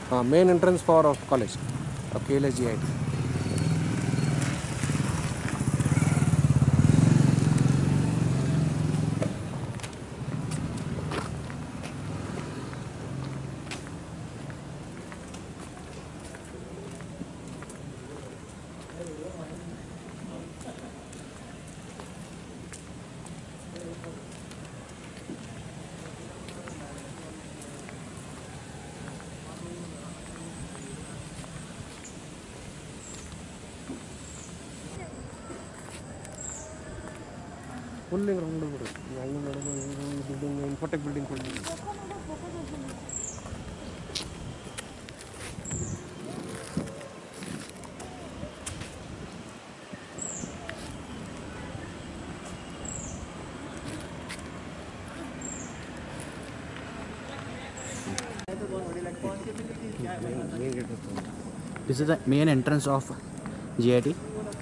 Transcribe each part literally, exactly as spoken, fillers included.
uh, main entrance for our college, uh, K L S G I T. Full round building, Infotech building. This is the main entrance of G I T.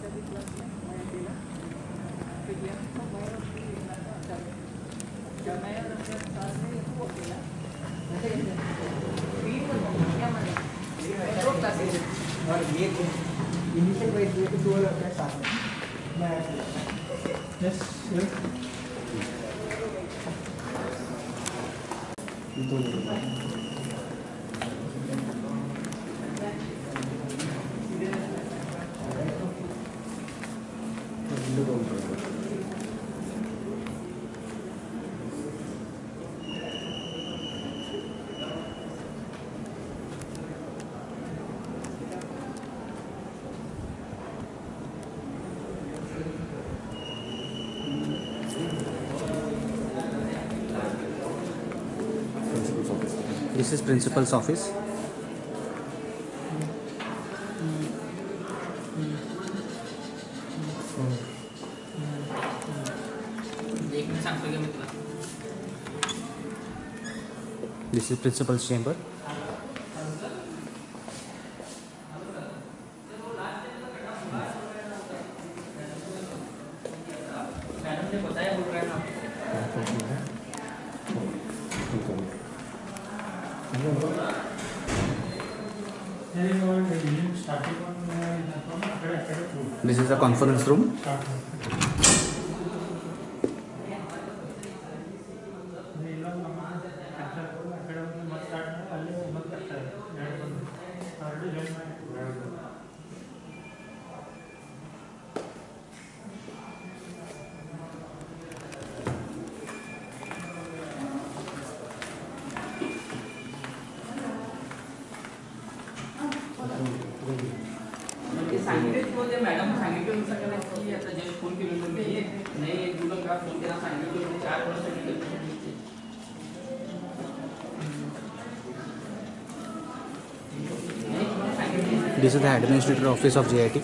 This is principal's office. This is principal's chamber. This is the conference room. Madam सांगितलं की आता just phone केलं म्हणजे नाही तुला का phone केला सांगितलं चार वर्ष This is the administrator office of G I T.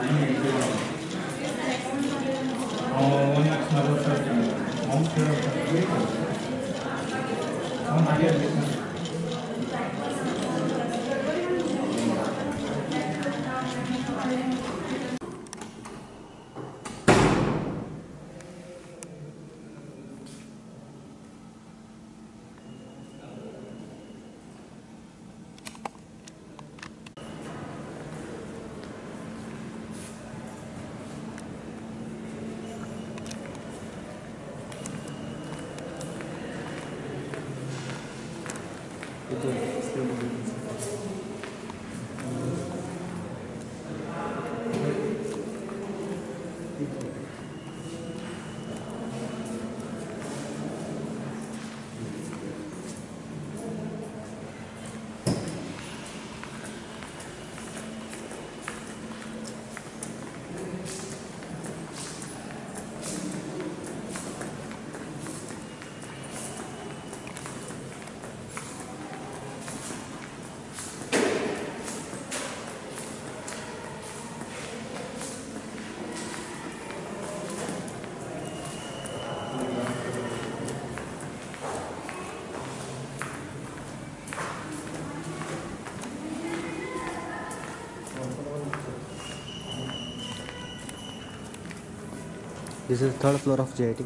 This is the third floor of G I T.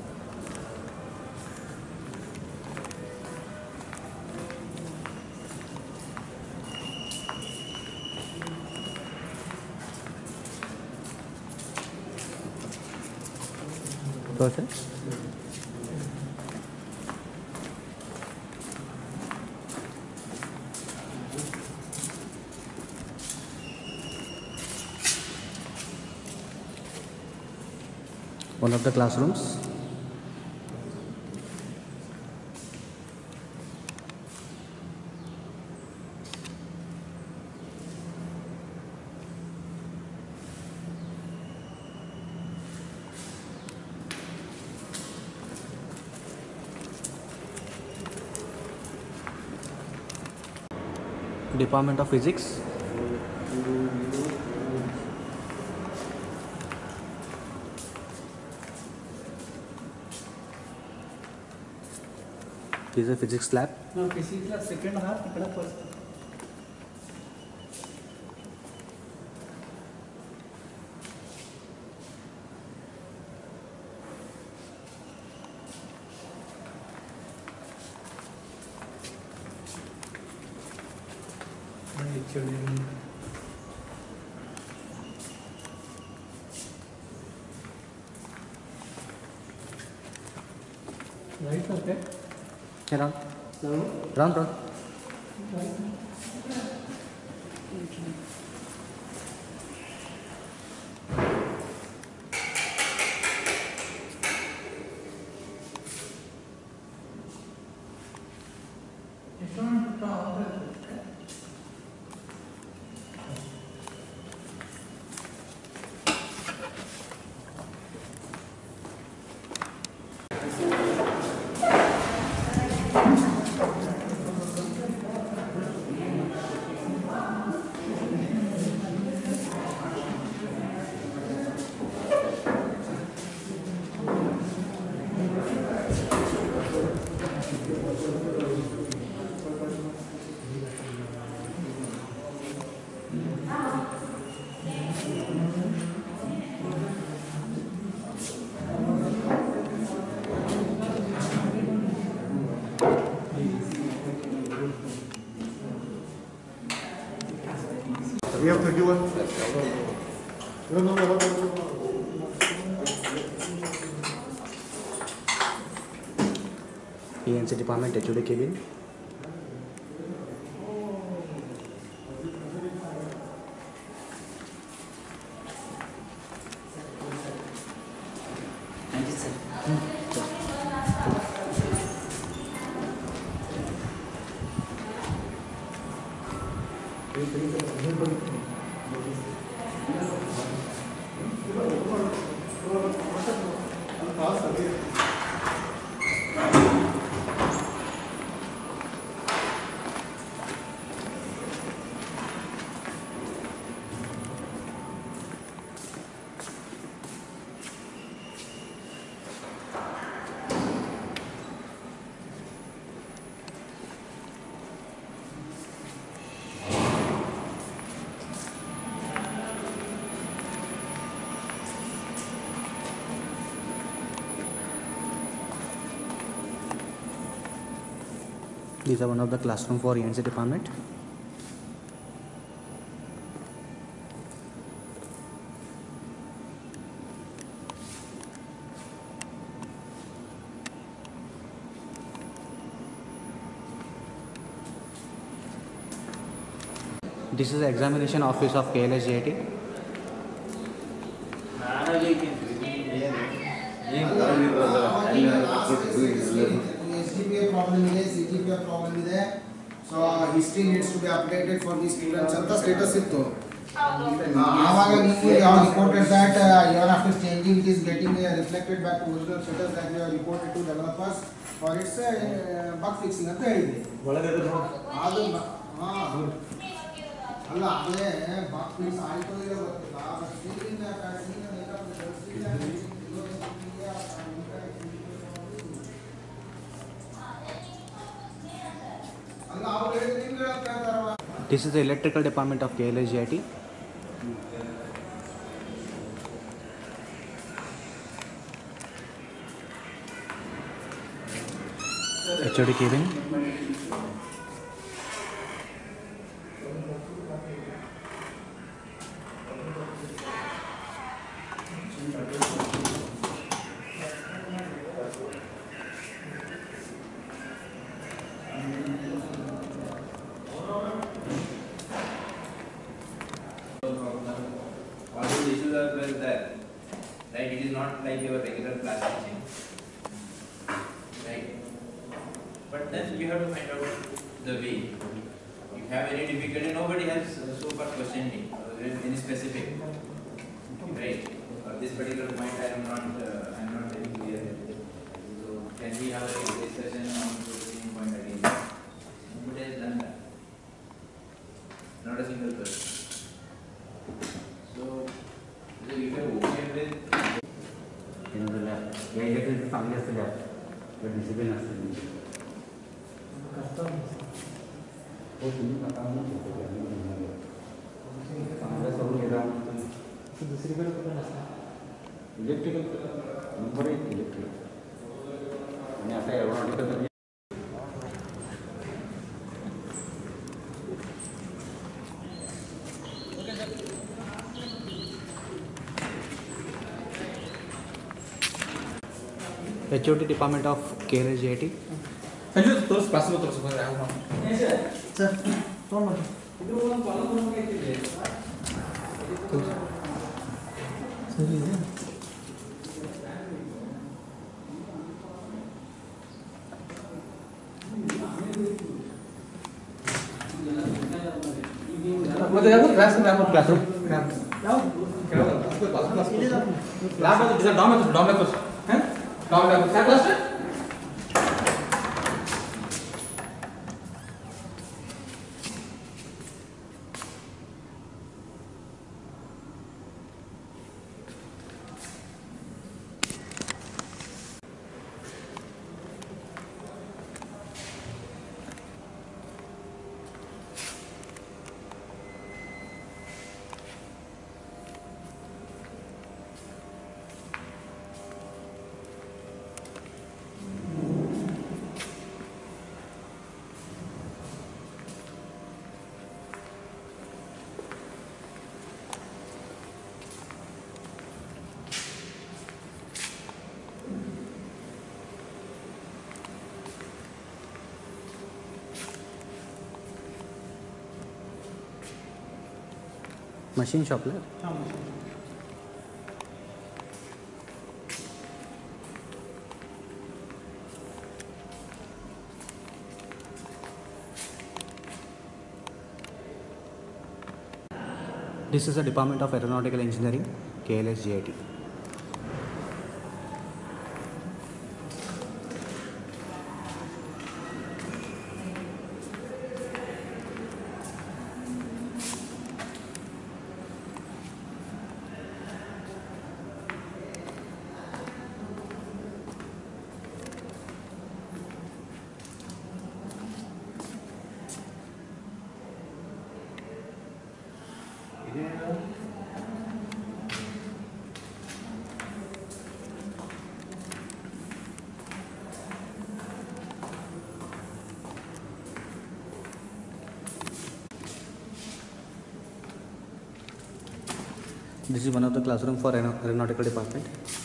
person. One of the classrooms. Department of Physics. This is a physics lab. No, physics lab second half, ikkada first. Actually, right, okay. Hey, run, No. run, run. We have thirty-one. No, no, no, no, no. E N C department, H O D cabin. These are one of the classroom for E N C department. This is the examination office of K L S J I T. S G P A problem ಇದೆ, C G P A problem ಇದೆ. So history needs to be updated for the students ಅಂತ status ಇತ್ತು. ಆವಾಗ ನೀವು ಯಾವ reported that uh, even after changing it is getting uh, reflected back to original status that you have reported to developers for its uh, bug fixing ಅಂತ ಹೇಳಿದ್ರಿ. ಅದು ಹಾ ಅಲ್ಲ ಅದೇ bug fix ಆಯ್ತು ಇಲ್ಲ ಗೊತ್ತಿಲ್ಲ. But still in the passing and make up the still This is the electrical department of K L S J I T. H O D cabin. like your regular class teaching, right? But then you have to find out the way. If you have any difficulty, nobody has so far questioned me, or any specific, right? Or this particular point I am not, uh, I am not very clear. So can we have a discussion on the same point again? Nobody has done that. Not a single person. So, so you have okay with ಏನದಲ್ಲ electric चांगली असते but discipline असते हो तुम्ही आता चांगलं सगळं गेलं दुसरीकडे कुठं नसतं इलेक्ट्रिकल नंबर एक इलेक्ट्रिकल आणि आता aeronautical H O T Department of K L S G I T. Sanju ತೋರಿಸ್ ಕ್ಲಾಸ್ ತೋರಿಸ್ ಸರ್ ತೊಗೊಂಡು ಸರಿ ಇದೆ ಮತ್ತೆ ಯಾವ ಕ್ಲಾಸ್ ಯಾವ ಕ್ಲಾಸ್ ರೂಮ್ ಯಾವ ಲ್ಯಾಬ್ ಅದು ಡಾಮ್ ಅದು ಡಾಮ್ ತೋರಿಸ್ ಹಾ ಡಾಮ್ ಡಾಮ್ ಯಾವ class Machine shop la. This is the Department of Aeronautical Engineering, K L S G I T. This is one of the classroom for aer- aeronautical department.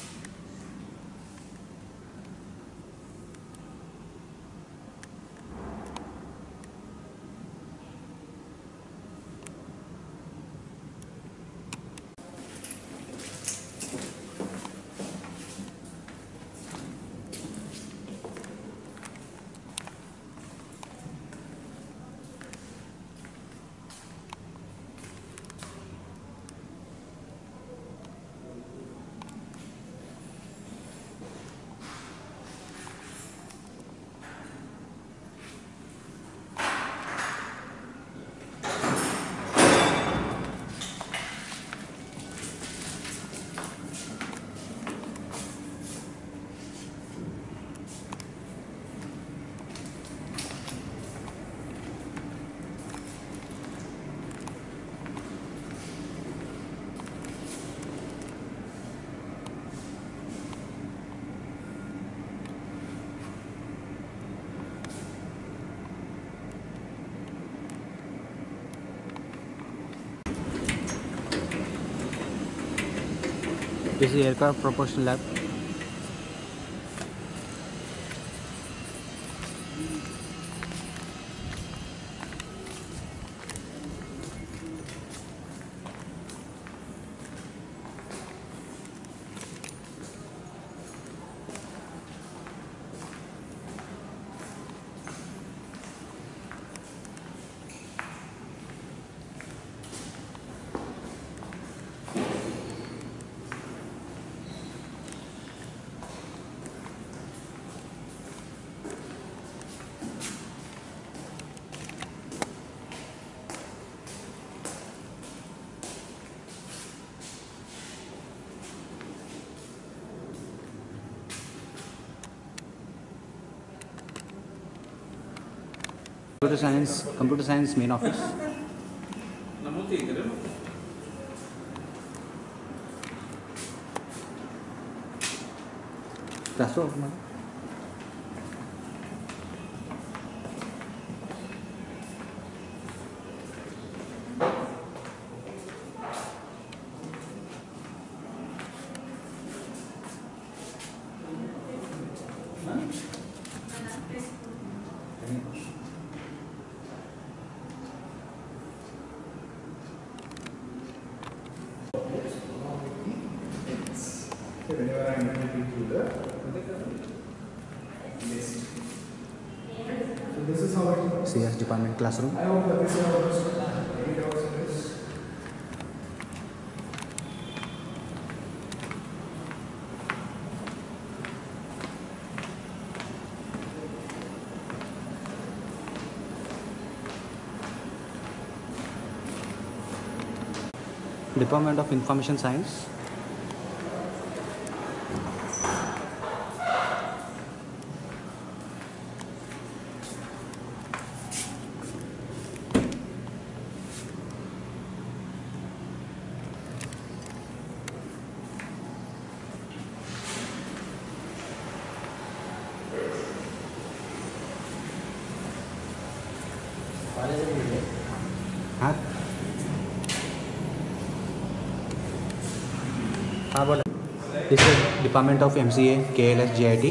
This is aircraft propulsion lab. Computer science, computer science main office. Classroom open ಮಾಡಿ. Whenever I am moving through the list. So this is how it works. C S department classroom. I hope that this is how it works. Any doubts in this? Department of Information Science. हाँ हाँ बोला. This is Department of M C A, K L S, J I T.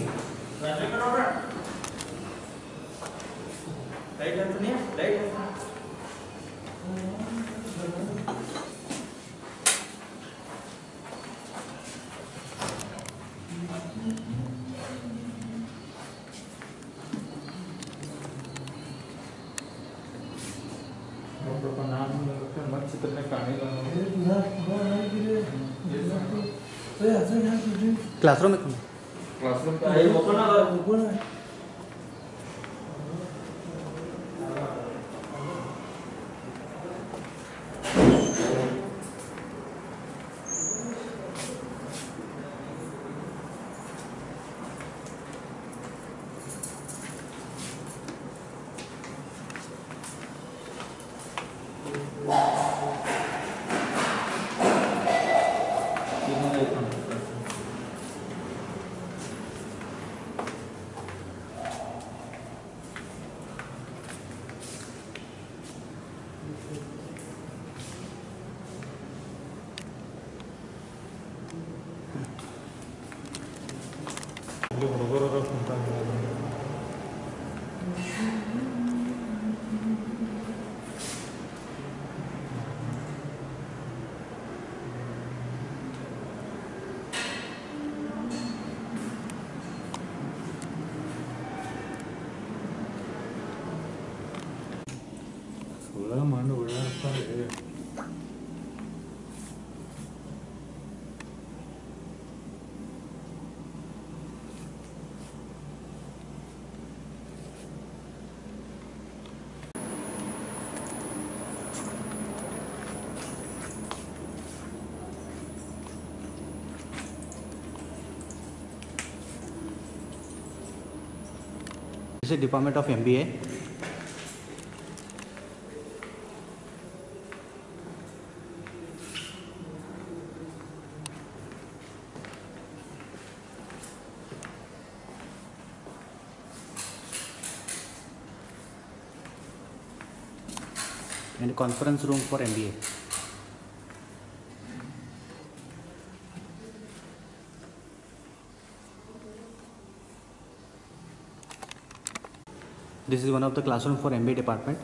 Classroom में Classroom. This is Department of M B A. And conference room for M B A. This is one of the classroom for M B A department.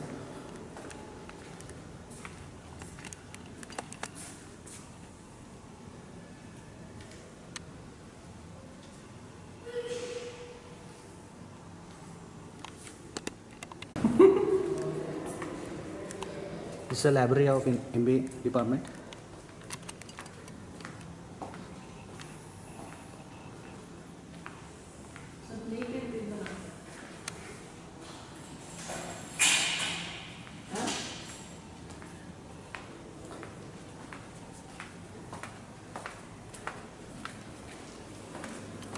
This is a library of M B A department.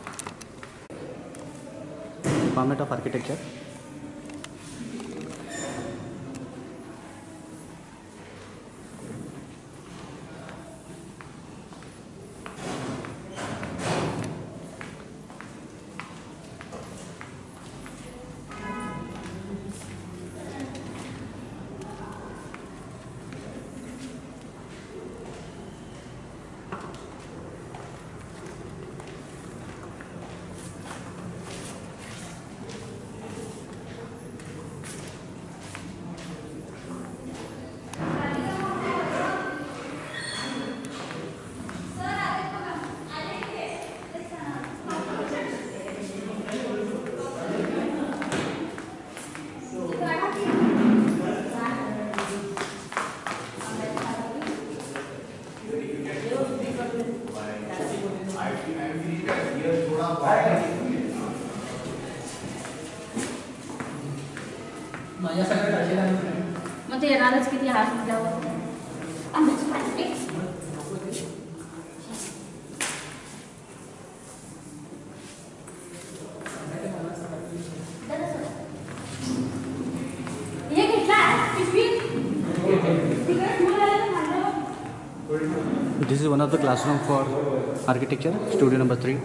Department of Architecture. मग ते येणारच किती हात म्हटल्यावर आंब्याची पाणी हे घेतला पिशवी तिकडे ठेवून आलं This is one of the classroom for architecture, studio number three.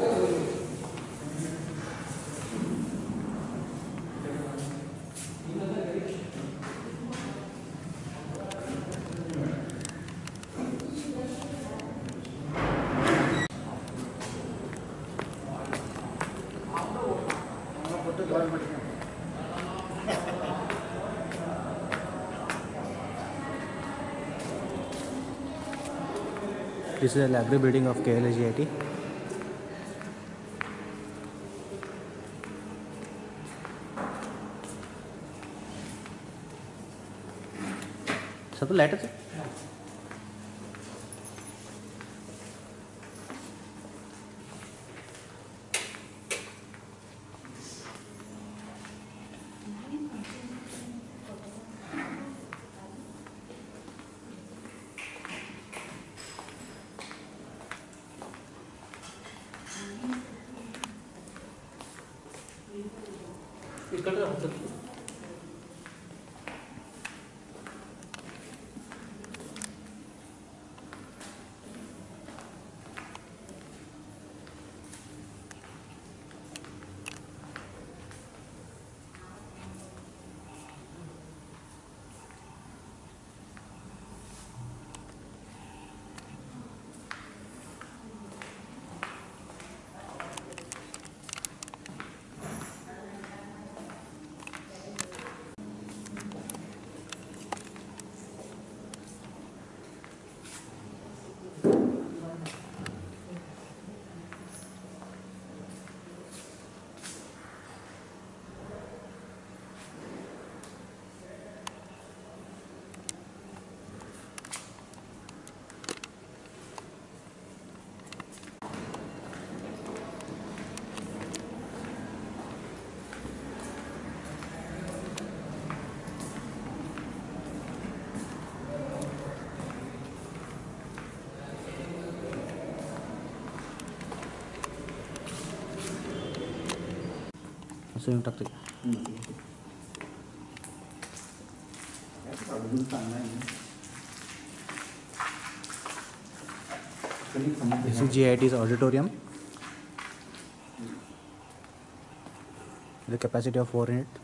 This is a library building of K L S G I T. सब लाइट है इकडे राहतो असं येऊन टाकते This is G I T's auditorium. The capacity of four in it.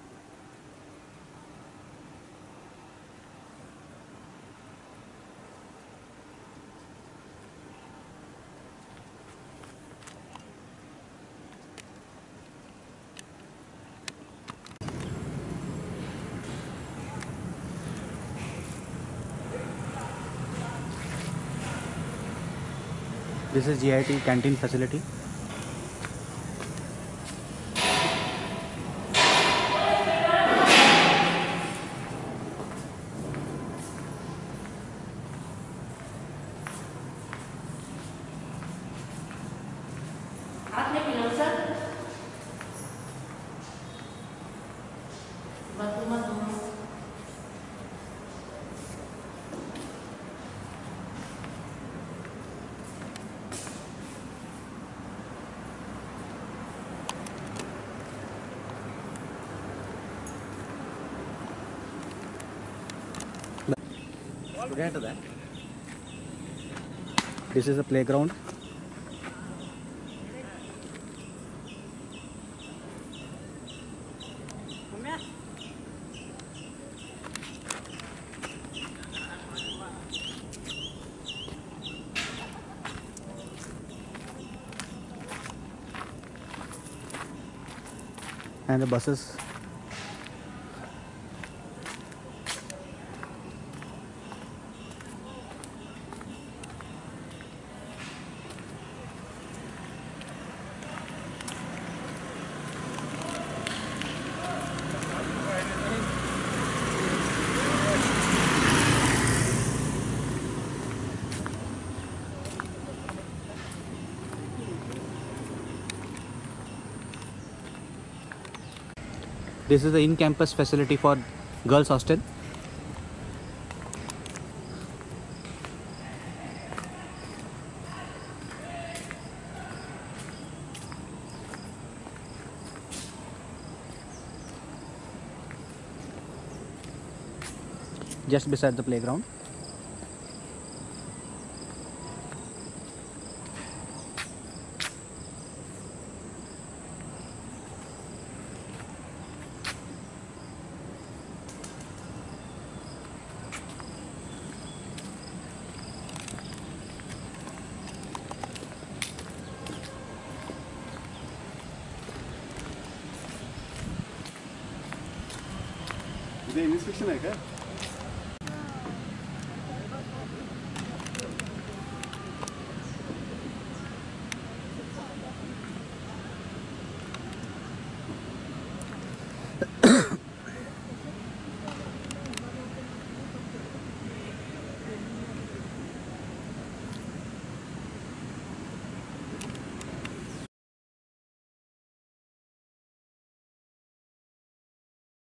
This is G I T canteen facility. आपने pillow sir bathroom में This is a playground. And the buses. This is the in-campus facility for girls hostel. just beside the playground. इथे inspection आहे का?